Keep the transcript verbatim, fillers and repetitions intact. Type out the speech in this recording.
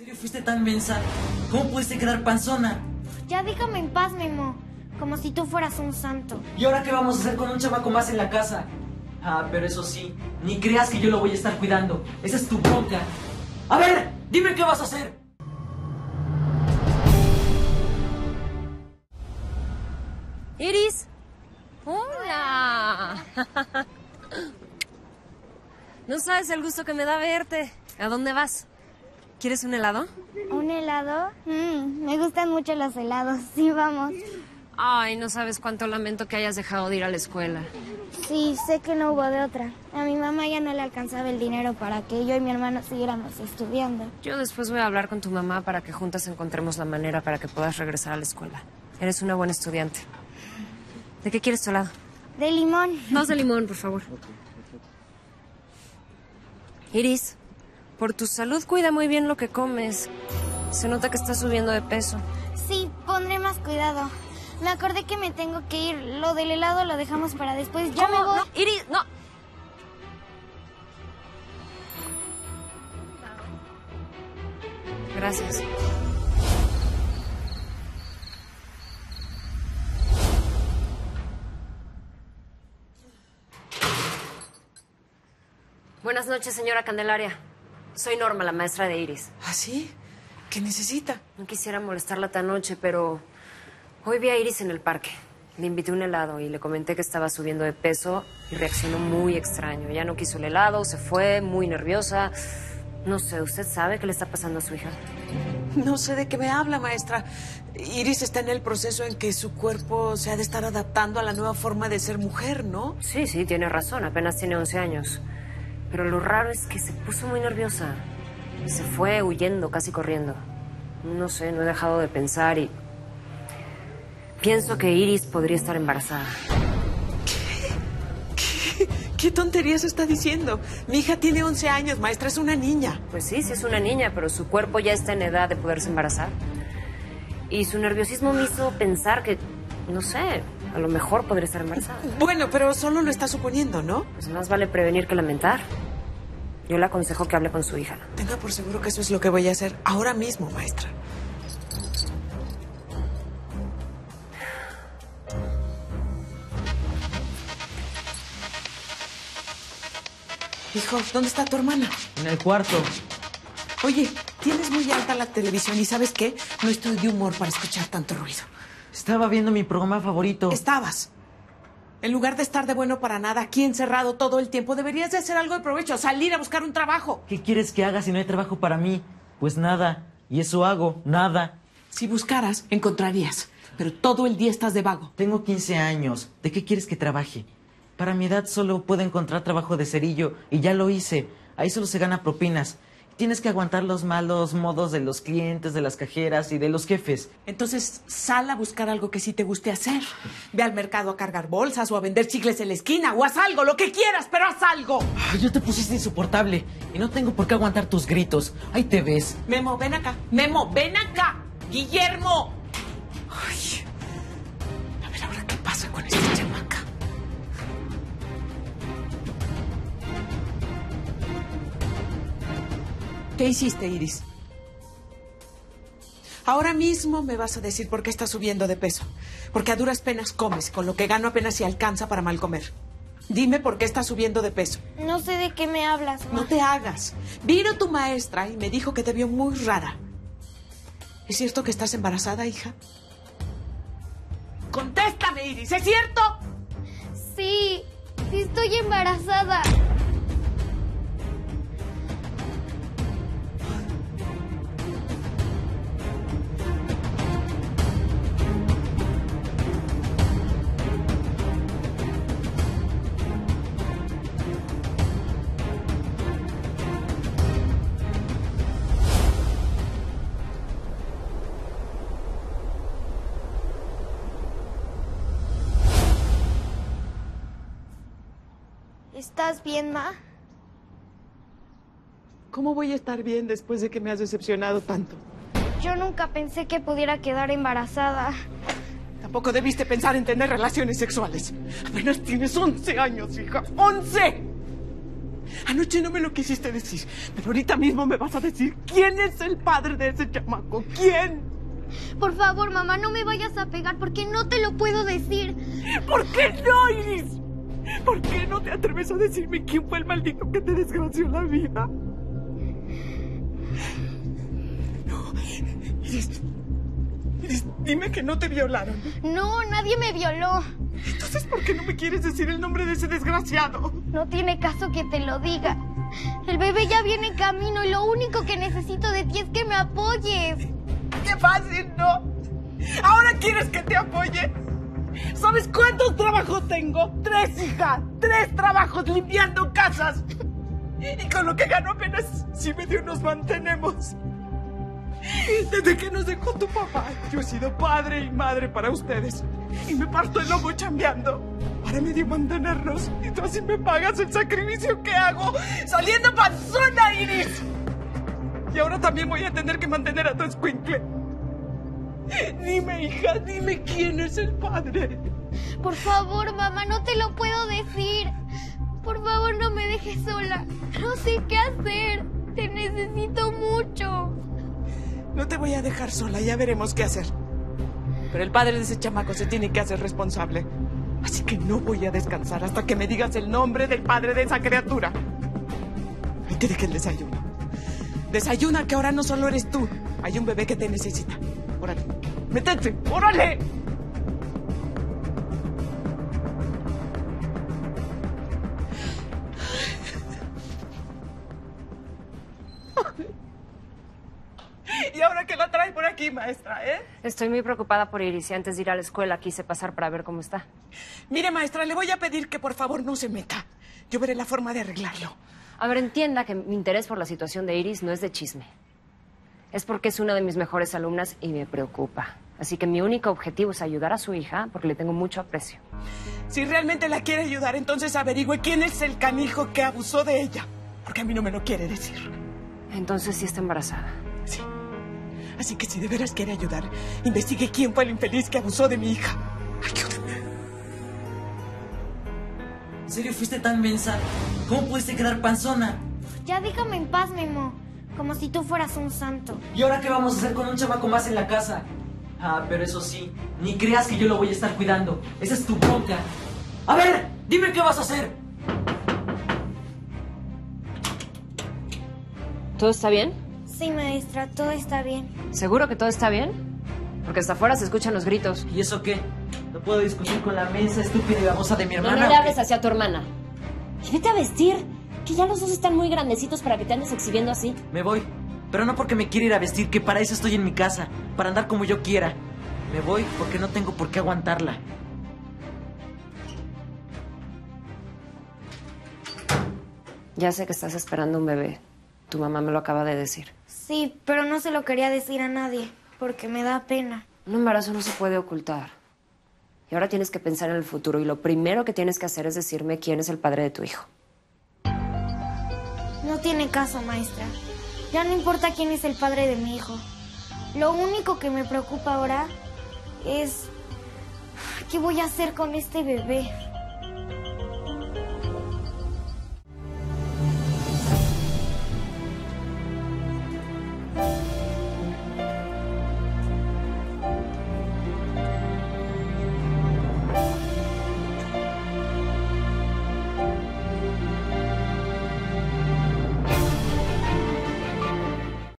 serio fuiste tan mensa? ¿Cómo pudiste quedar panzona? Ya déjame en paz, Memo. Como si tú fueras un santo. ¿Y ahora qué vamos a hacer con un chamaco más en la casa? Ah, pero eso sí, ni creas que yo lo voy a estar cuidando. Esa es tu bronca. A ver, dime qué vas a hacer. Iris. Hola. No sabes el gusto que me da verte. ¿A dónde vas? ¿Quieres un helado? ¿Un helado? Mm, me gustan mucho los helados. Sí, vamos. Ay, no sabes cuánto lamento que hayas dejado de ir a la escuela. Sí, sé que no hubo de otra. A mi mamá ya no le alcanzaba el dinero para que yo y mi hermano siguiéramos estudiando. Yo después voy a hablar con tu mamá para que juntas encontremos la manera para que puedas regresar a la escuela. Eres una buena estudiante. ¿De qué quieres tu helado? De limón. Dos de limón, por favor. Iris, por tu salud cuida muy bien lo que comes. Se nota que estás subiendo de peso. Sí, pondré más cuidado. Me acordé que me tengo que ir. Lo del helado lo dejamos para después. Ya ¿Cómo? me voy. No, Iris, no. Gracias. Buenas noches, señora Candelaria. Soy Norma, la maestra de Iris. ¿Ah, sí? ¿Qué necesita? No quisiera molestarla tan noche, pero hoy vi a Iris en el parque. Le invité un helado y le comenté que estaba subiendo de peso y reaccionó muy extraño. Ya no quiso el helado, se fue, muy nerviosa. No sé, ¿usted sabe qué le está pasando a su hija? No sé de qué me habla, maestra. Iris está en el proceso en que su cuerpo se ha de estar adaptando a la nueva forma de ser mujer, ¿no? Sí, sí, tiene razón. Apenas tiene once años. Pero lo raro es que se puso muy nerviosa. Se fue huyendo, casi corriendo. No sé, no he dejado de pensar y... pienso que Iris podría estar embarazada. ¿Qué? ¿Qué, qué tonterías está diciendo? Mi hija tiene once años, maestra, es una niña. Pues sí, sí es una niña, pero su cuerpo ya está en edad de poderse embarazar. Y su nerviosismo me hizo pensar que, no sé, a lo mejor podría estar embarazada. Bueno, pero solo lo está suponiendo, ¿no? Pues más vale prevenir que lamentar. Yo le aconsejo que hable con su hija. Tenga por seguro que eso es lo que voy a hacer ahora mismo, maestra. Hijo, ¿dónde está tu hermana? En el cuarto. Oye, tienes muy alta la televisión y ¿sabes qué? No estoy de humor para escuchar tanto ruido. Estaba viendo mi programa favorito. Estabas. En lugar de estar de bueno para nada, aquí encerrado todo el tiempo, deberías de hacer algo de provecho, salir a buscar un trabajo. ¿Qué quieres que haga si no hay trabajo para mí? Pues nada. Y eso hago, nada. Si buscaras, encontrarías. Pero todo el día estás de vago. Tengo quince años. ¿De qué quieres que trabaje? Para mi edad solo puedo encontrar trabajo de cerillo y ya lo hice. Ahí solo se gana propinas. Tienes que aguantar los malos modos de los clientes, de las cajeras y de los jefes. Entonces, sal a buscar algo que sí te guste hacer. Ve al mercado a cargar bolsas o a vender chicles en la esquina o haz algo, lo que quieras, pero haz algo. Ay, yo te pusiste insoportable y no tengo por qué aguantar tus gritos. Ahí te ves. Memo, ven acá. Memo, ven acá. Guillermo. Ay. A ver ahora qué pasa con esta chamaca. ¿Qué hiciste, Iris? Ahora mismo me vas a decir por qué estás subiendo de peso. Porque a duras penas comes, con lo que gano apenas si alcanza para mal comer. Dime por qué estás subiendo de peso. No sé de qué me hablas, ma. No te hagas. Vino tu maestra y me dijo que te vio muy rara. ¿Es cierto que estás embarazada, hija? Contéstame, Iris, ¿es cierto? Sí, sí estoy embarazada. ¿Estás bien, ma? ¿Cómo voy a estar bien después de que me has decepcionado tanto? Yo nunca pensé que pudiera quedar embarazada. Tampoco debiste pensar en tener relaciones sexuales. Apenas tienes once años, hija. ¡once! Anoche no me lo quisiste decir, pero ahorita mismo me vas a decir quién es el padre de ese chamaco. ¿Quién? Por favor, mamá, no me vayas a pegar porque no te lo puedo decir. ¿Por qué no, Iris? ¿Por qué no te atreves a decirme quién fue el maldito que te desgració la vida? No, Iris, Iris, dime que no te violaron. No, nadie me violó. Entonces, ¿por qué no me quieres decir el nombre de ese desgraciado? No tiene caso que te lo diga. El bebé ya viene en camino y lo único que necesito de ti es que me apoyes. ¡Qué fácil, no! ¿Ahora quieres que te apoye? ¿Sabes cuántos trabajos tengo? Tres, hija. Tres trabajos limpiando casas. Y con lo que gano apenas si medio nos mantenemos. Desde que nos dejó tu papá, yo he sido padre y madre para ustedes. Y me parto el lomo chambeando para medio mantenernos. Y tú así me pagas el sacrificio que hago saliendo panzona, Iris. Y ahora también voy a tener que mantener a tu escuincle. Dime, hija, dime quién es el padre. Por favor, mamá, no te lo puedo decir. Por favor, no me dejes sola. No sé qué hacer. Te necesito mucho. No te voy a dejar sola, ya veremos qué hacer. Pero el padre de ese chamaco se tiene que hacer responsable. Así que no voy a descansar hasta que me digas el nombre del padre de esa criatura. Ahí te dejé el desayuno. Desayuna, que ahora no solo eres tú. Hay un bebé que te necesita. Órale, métete, órale. ¿Y ahora qué la trae por aquí, maestra, eh? Estoy muy preocupada por Iris y antes de ir a la escuela quise pasar para ver cómo está. Mire, maestra, le voy a pedir que por favor no se meta. Yo veré la forma de arreglarlo. A ver, entienda que mi interés por la situación de Iris no es de chisme. Es porque es una de mis mejores alumnas y me preocupa. Así que mi único objetivo es ayudar a su hija porque le tengo mucho aprecio. Si realmente la quiere ayudar, entonces averigüe quién es el canijo que abusó de ella. Porque a mí no me lo quiere decir. Entonces sí está embarazada. Sí. Así que si de veras quiere ayudar, investigue quién fue el infeliz que abusó de mi hija. Ayúdeme. ¿En serio fuiste tan mensa? ¿Cómo pudiste quedar panzona? Ya déjame en paz, Memo. Como si tú fueras un santo. ¿Y ahora qué vamos a hacer con un chamaco más en la casa? Ah, pero eso sí, ni creas que yo lo voy a estar cuidando. Esa es tu bronca. A ver, dime qué vas a hacer. ¿Todo está bien? Sí, maestra, todo está bien. ¿Seguro que todo está bien? Porque hasta afuera se escuchan los gritos. ¿Y eso qué? ¿No puedo discutir con la mensa estúpida y babosa de mi No, hermana? no le ¿o qué? hables hacia tu hermana. Y vete a vestir, que ya los dos están muy grandecitos para que te andes exhibiendo así. Me voy, pero no porque me quiera ir a vestir, que para eso estoy en mi casa, para andar como yo quiera. Me voy porque no tengo por qué aguantarla. Ya sé que estás esperando un bebé. Tu mamá me lo acaba de decir. Sí, pero no se lo quería decir a nadie, porque me da pena. Un embarazo no se puede ocultar. Y ahora tienes que pensar en el futuro y lo primero que tienes que hacer es decirme quién es el padre de tu hijo. No tiene caso, maestra. Ya no importa quién es el padre de mi hijo. Lo único que me preocupa ahora es... ¿qué voy a hacer con este bebé?